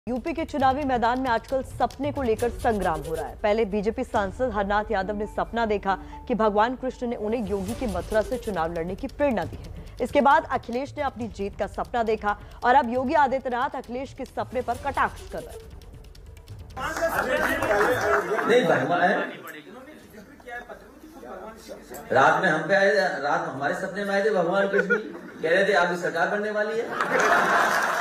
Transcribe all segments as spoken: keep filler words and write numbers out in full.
UP के चुनावी मैदान में आजकल सपने को लेकर संग्राम हो रहा है। पहले बीजेपी सांसद हरनाथ यादव ने सपना देखा कि भगवान कृष्ण ने उन्हें योगी की मथुरा से चुनाव लड़ने की प्रेरणा दी है। इसके बाद अखिलेश ने अपनी जीत का सपना देखा और अब योगी आदित्यनाथ अखिलेश के सपने पर कटाक्ष कर रहे हैं। नहीं भगवान रात में हम पे आए, रात हमारे सपने में आए थे। भगवान कृष्ण कह रहे थे आपकी सरकार बनने वाली है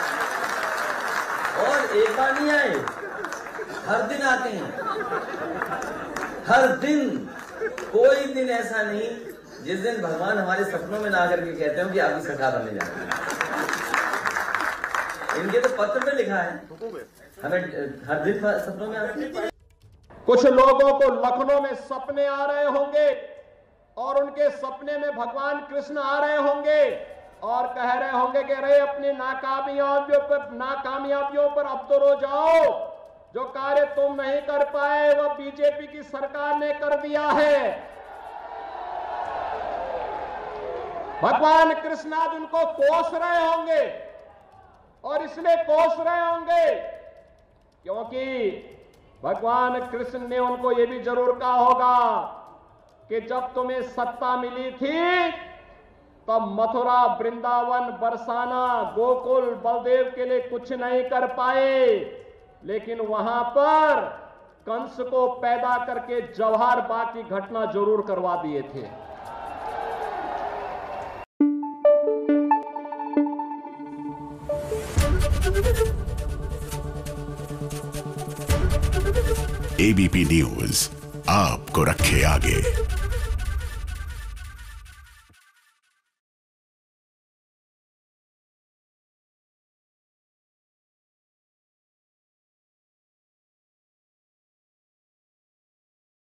और एक बार नहीं आए, हर दिन आते हैं। हर दिन, कोई दिन ऐसा नहीं जिस दिन भगवान हमारे सपनों में ना आकर के कहते हो कि आपकी सरकार बनने जा रही है। इनके तो पत्र में लिखा है, हमें हर दिन सपनों में आते हैं। कुछ लोगों को लखनऊ में सपने आ रहे होंगे और उनके सपने में भगवान कृष्ण आ रहे होंगे और कह रहे होंगे कि अरे अपनी नाकामयाबियों पर नाकामयाबियों पर अब तो रो जाओ, जो कार्य तुम नहीं कर पाए वह बीजेपी की सरकार ने कर दिया है। भगवान कृष्ण आज उनको कोस रहे होंगे और इसलिए कोस रहे होंगे क्योंकि भगवान कृष्ण ने उनको यह भी जरूर कहा होगा कि जब तुम्हें सत्ता मिली थी तब मथुरा, वृंदावन, बरसाना, गोकुल, बलदेव के लिए कुछ नहीं कर पाए, लेकिन वहां पर कंस को पैदा करके जवाहर बाग की घटना जरूर करवा दिए थे। एबीपी न्यूज आपको रखे आगे।